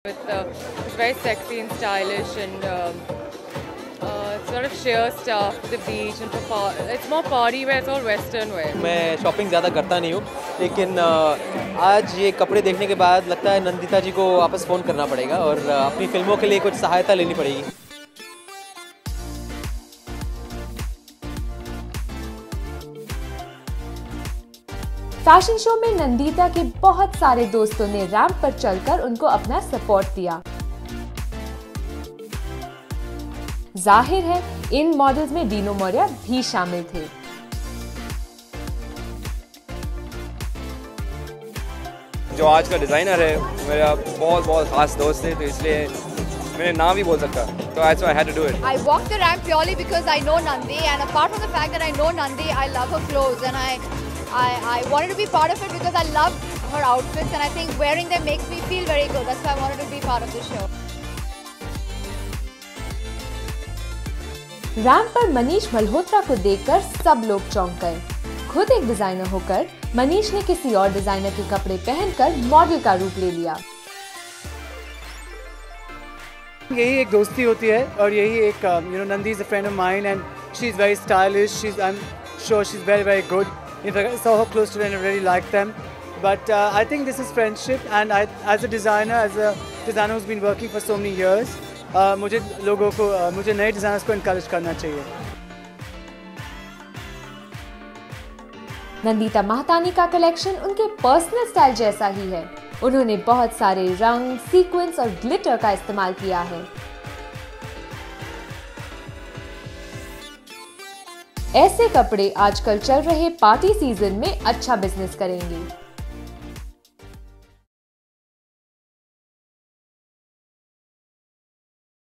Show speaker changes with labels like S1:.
S1: It's very sexy and stylish and sort of sheer stuff, the beach and for it's more party wear, it's all western wear.
S2: मैं shopping ज़्यादा करता नहीं हूँ, लेकिन आज ये कपड़े देखने के बाद लगता है नंदिता जी को वापस फ़ोन करना पड़ेगा और अपनी फिल्मों के लिए कुछ सहायता लेनी पड़ेगी।
S3: फैशन शो में नंदिता के बहुत सारे दोस्तों ने रैंप पर चलकर उनको अपना सपोर्ट दिया। जाहिर है इन मॉडल्स में डीनो मौर्य भी शामिल थे।
S4: जो आज का डिजाइनर है मेरा बहुत खास दोस्त है, तो इसलिए मैंने नाम भी बोल सकता, तो that's why I had to do it.
S5: I walked the ramp purely because I know Nandi, and apart from the fact that I know Nandi, I love her clothes, and I wanted to be part of it because I love her outfits, and I think wearing them makes me feel very good. That's why I wanted to be part of the show.
S3: Ramp पर मनीष मल्होत्रा को देखकर सब लोग चौंक गए। खुद एक designer होकर मनीष ने किसी और डिजाइनर के कपड़े पहनकर मॉडल का रूप ले लिया।
S6: यही एक दोस्ती होती है और यही एक Nandi is a friend of mine and she's very stylish. I'm sure she's very good. In fact, I saw her close today and I really liked them. But I think this is friendship, and as a designer who's been working for so many years, मुझे नए designers को encourage करना चाहिए।
S3: नंदिता महतानी का collection उनके personal style जैसा ही है। उन्होंने बहुत सारे रंग, सीक्वेंस और ग्लिटर का इस्तेमाल किया है। ऐसे कपड़े आजकल चल रहे पार्टी सीजन में अच्छा बिजनेस करेंगे।